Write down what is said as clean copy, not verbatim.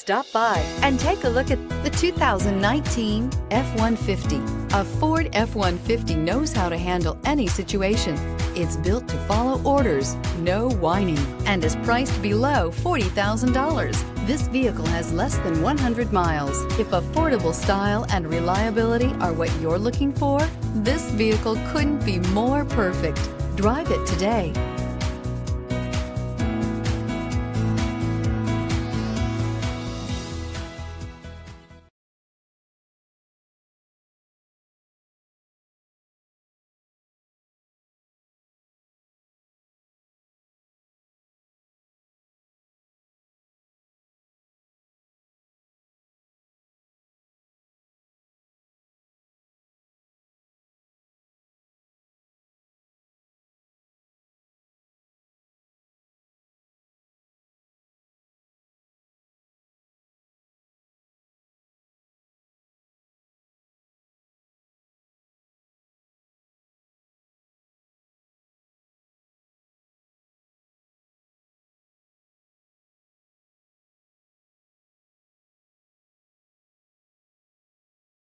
Stop by and take a look at the 2019 F-150. A Ford F-150 knows how to handle any situation. It's built to follow orders, no whining, and is priced below $40,000. This vehicle has less than 100 miles. If affordable style and reliability are what you're looking for, this vehicle couldn't be more perfect. Drive it today.